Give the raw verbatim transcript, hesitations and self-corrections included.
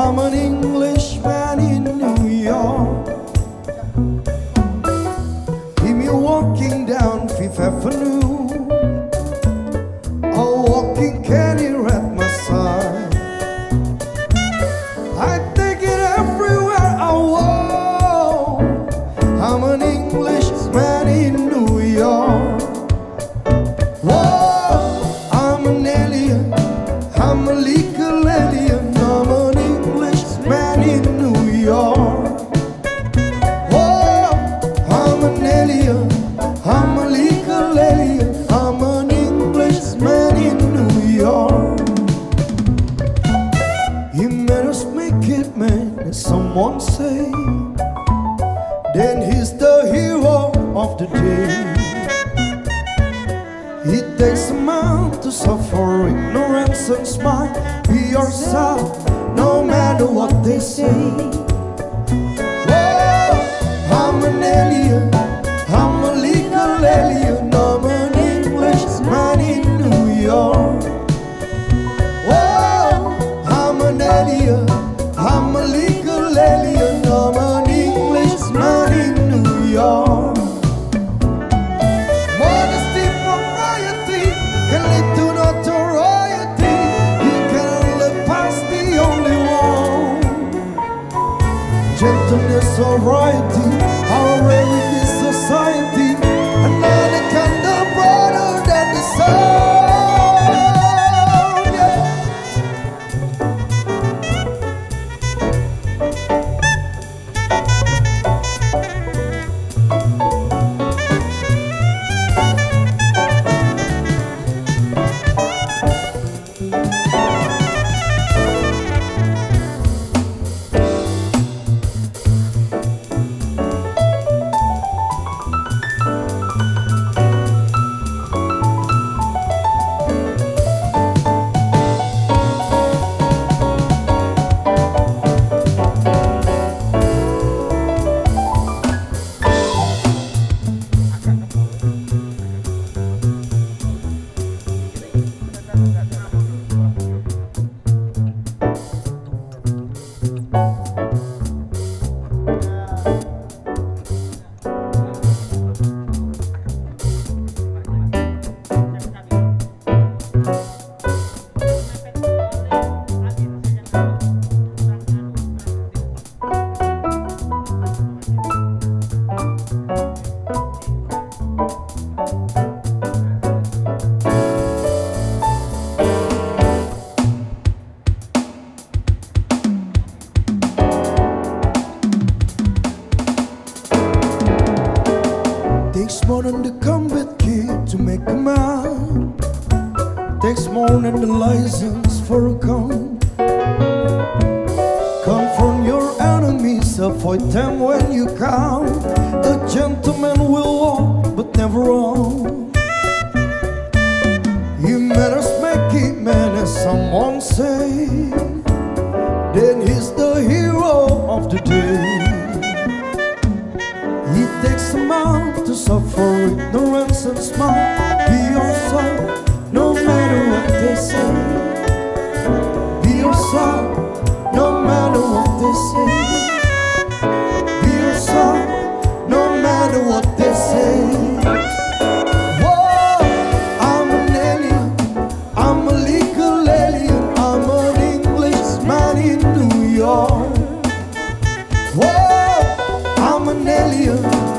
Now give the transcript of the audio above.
I'm an Englishman in New York. Hear me walking down Fifth Avenue, a walking carrier at my side. I take it everywhere I walk. I'm an Englishman in New York. Whoa, I'm an alien, I'm a legal alien. I'm an Englishman in New York. Whoa, I'm an alien, I'm a legal alien. I'm an Englishman in New York. You better make it, man, as someone say. Then he's the hero of the day. It takes a man to suffer ignorance and smile. Be yourself, no matter what they say. Whoa, I'm an alien, I'm a legal alien. I'm an Englishman in New York. Whoa, I'm an alien, I'm a legal alien. I'm an Englishman in New York. Modesty, propriety can lead to notoriety. You can live past the only one. Gentleness, sobriety are rare in this society, and none can do broader than the sun. Yeah. Takes more than the combat kit to make a man. Takes more than the license for a gun. Confront your enemies, avoid them when you can. A gentleman will walk but never run. You manners make it, man, as someone say. Then he's the hero of the day. It takes a man to suffer ignorance and smile. Be yourself, no matter what they say. Be yourself, no matter what they say. Be yourself, no matter what they say. Whoa, I'm an alien, I'm a legal alien. I'm an Englishman in New York. Whoa, I'm an alien,